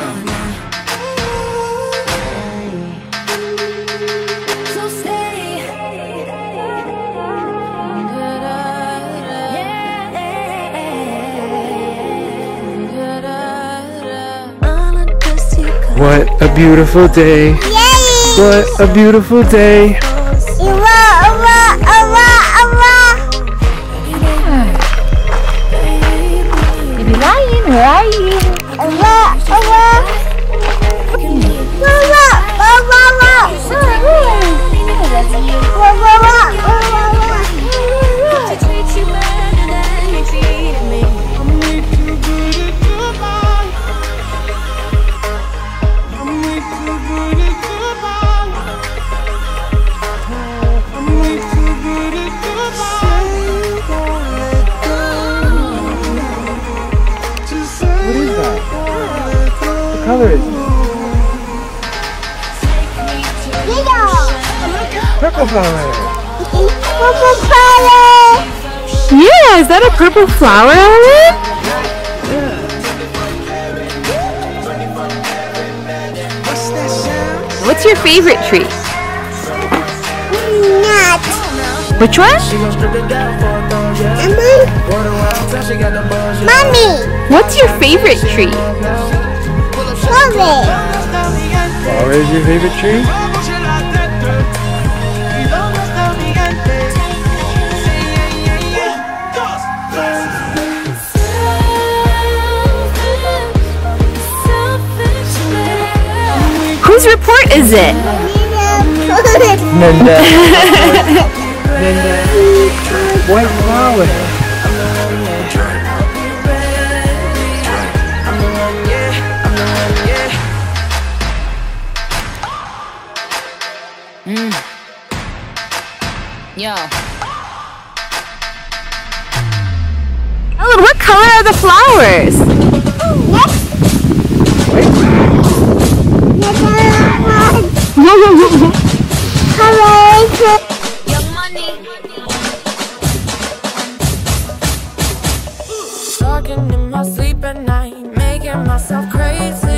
What a beautiful day. Yay! What a beautiful day. Baby lion, where are you? What color is it? Purple flower. Purple flower. Yeah, is that a purple flower on it? What's your favorite tree? Nut. Which one? Mommy. What's your favorite tree? Flower. Flower is your favorite tree? Whose report is it? Linda. Linda. White flower. Yo. Oh, what color are the flowers? Young money. Talking in my sleep at night, making myself crazy.